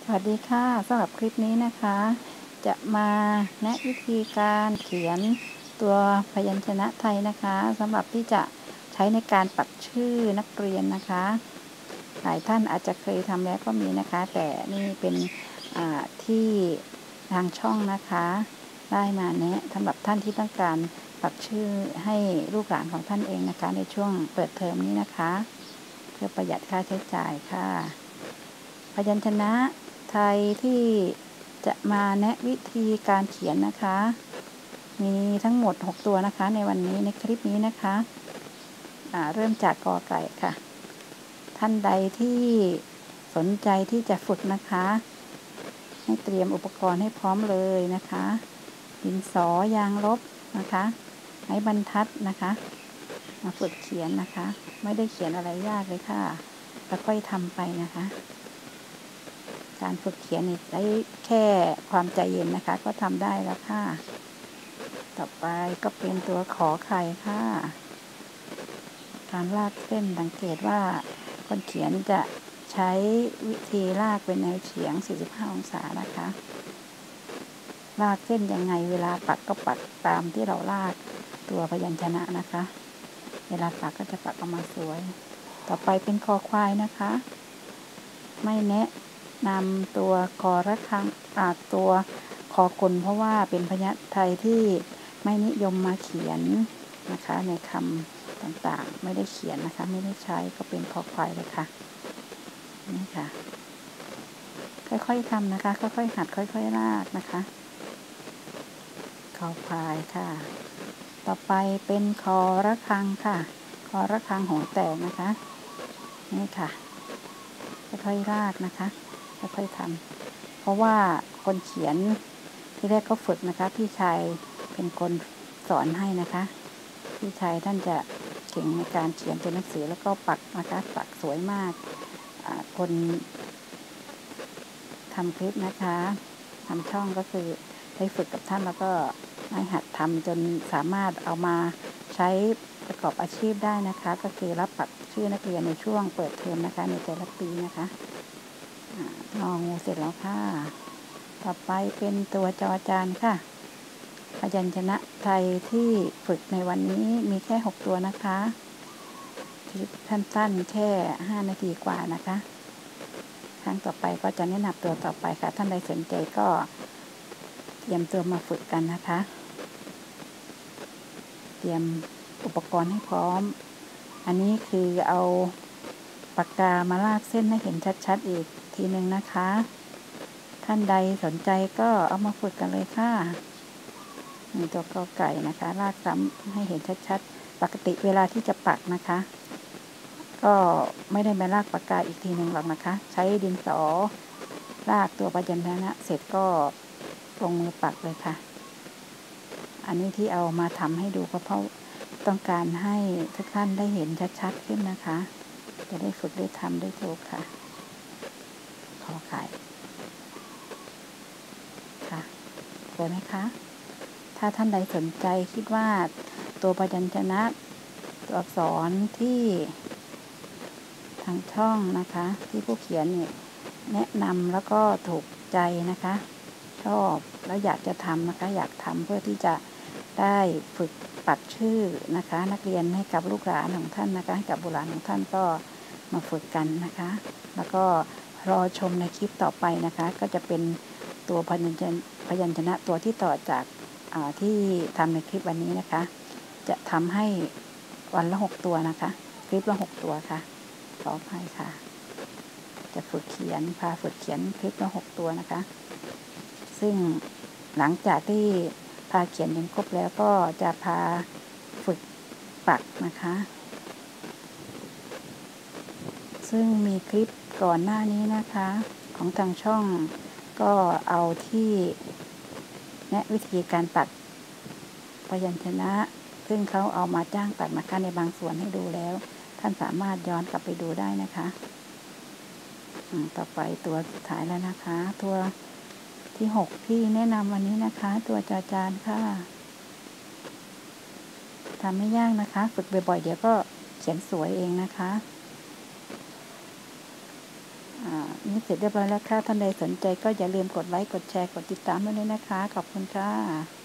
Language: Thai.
สวัสดีค่ะสำหรับคลิปนี้นะคะจะมาแนะวิธีการเขียนตัวพยัญชนะไทยนะคะสำหรับที่จะใช้ในการปักชื่อนักเรียนนะคะหลายท่านอาจจะเคยทำแล้วก็มีนะคะแต่นี่เป็นที่ทางช่องนะคะได้มาแนะสำหรับท่านที่ต้องการปักชื่อให้ลูกหลานของท่านเองนะคะในช่วงเปิดเทอมนี้นะคะเพื่อประหยัดค่าใช้จ่ายค่ะพยัญชนะไทยที่จะมาแนะวิธีการเขียนนะคะมีทั้งหมด6ตัวนะคะในวันนี้ในคลิปนี้นะคะเริ่มจากกอไก่ค่ะท่านใดที่สนใจที่จะฝึกนะคะให้เตรียมอุปกรณ์ให้พร้อมเลยนะคะดินสอยางลบนะคะไม้บรรทัดนะคะมาฝึกเขียนนะคะไม่ได้เขียนอะไรยากเลยค่ะค่อยๆทำไปนะคะการฝึกเขียนนี่ได้แค่ความใจเย็นนะคะก็ทำได้แล้วค่ะต่อไปก็เป็นตัวขอไข่ค่ะการลากเส้นสังเกตว่าคนเขียนจะใช้วิธีลากเป็นแนวเฉียง45องศานะคะลากเส้นยังไงเวลาปักก็ปักตามที่เราลากตัวพยัญชนะนะคะเวลาปักก็จะปักออกมาสวยต่อไปเป็นคอควายนะคะไม่แนะนำตัวคอระฆังตัวคอกลเพราะว่าเป็นพยัญชนะไทยที่ไม่นิยมมาเขียนนะคะในคำต่างๆไม่ได้เขียนนะคะไม่ได้ใช้ก็เป็นคอควายเลยค่ะนี่ค่ะค่อยๆทำนะคะค่อยๆหัดค่อยๆลากนะคะคอควายค่ะต่อไปเป็นคอระฆังค่ะคอระฆังหัวแตกนะคะนี่ค่ะค่อยๆลากนะคะค่อยๆทำเพราะว่าคนเขียนที่แรกก็ฝึกนะคะพี่ชายเป็นคนสอนให้นะคะพี่ชายท่านจะเก่งในการเขียนตัวหนังสือแล้วก็ปักนะคะปักสวยมากคนทำคลิปนะคะทำช่องก็คือได้ฝึกกับท่านแล้วก็ได้หัดทำจนสามารถเอามาใช้ประกอบอาชีพได้นะคะก็คือรับปักชื่อนักเรียนในช่วงเปิดเทอมนะคะในแต่ละปีนะคะงองูเสร็จแล้วค่ะต่อไปเป็นตัวจอจานค่ะพยัญชนะไทยที่ฝึกในวันนี้มีแค่6ตัวนะคะคลิปสั้นๆแค่5นาทีกว่านะคะครั้งต่อไปก็จะแนะนำตัวต่อไปค่ะท่านใดสนใจก็เตรียมตัวมาฝึกกันนะคะเตรียมอุปกรณ์ให้พร้อมอันนี้คือเอาปากกามาลากเส้นให้เห็นชัดๆอีกทีหนึ่งนะคะท่านใดสนใจก็เอามาฝึกกันเลยค่ะมีตัวกอไก่นะคะลากซ้ำให้เห็นชัดๆปกติเวลาที่จะปักนะคะก็ไม่ได้มาลากปากกาอีกทีหนึ่งหรอกนะคะใช้ดินสอลากตัวพยัญชนะเสร็จก็ลงมือปักเลยค่ะอันนี้ที่เอามาทำให้ดูก็เพราะต้องการให้ทุกท่านได้เห็นชัดๆขึ้นนะคะจะได้ฝึกได้ทำได้ถูกค่ะขอไข่ค่ะสวยไหมคะถ้าท่านใดสนใจคิดว่าตัวพยัญชนะตัวอักษรที่ทางช่องนะคะที่ผู้เขียนเนี่ยแนะนำแล้วก็ถูกใจนะคะชอบแล้วอยากจะทำนะคะอยากทำเพื่อที่จะได้ฝึกปักชื่อนะคะนักเรียนให้กับลูกหลานของท่านนะคะให้กับบุตรหลานของท่านก็มาฝึกกันนะคะแล้วก็รอชมในคลิปต่อไปนะคะก็จะเป็นตัวพยัญชนะตัวที่ต่อจากที่ทำในคลิปวันนี้นะคะจะทำให้วันละ6ตัวนะคะคลิปละ6ตัวค่ะขออภัยค่ะจะฝึกเขียนพาฝึกเขียนคลิปละ6ตัวนะคะซึ่งหลังจากที่พาเขียนจนครบแล้วก็จะพาฝึกปักนะคะซึ่งมีคลิปก่อนหน้านี้นะคะของทางช่องก็เอาที่แนะวิธีการปักพยัญชนะซึ่งเขาเอามาจ้างปักนะคะในบางส่วนให้ดูแล้วท่านสามารถย้อนกลับไปดูได้นะคะต่อไปตัวสุดท้ายแล้วนะคะตัวที่6ที่แนะนำวันนี้นะคะตัวจอจานค่ะทำไม่ยากนะคะฝึกบ่อยๆเดี๋ยวก็เขียนสวยเองนะคะนี่เสร็จเรียบร้อยแล้วค่ะท่านใดสนใจก็อย่าลืมกดไลค์กดแชร์กดติดตามด้วยนะคะขอบคุณค่ะ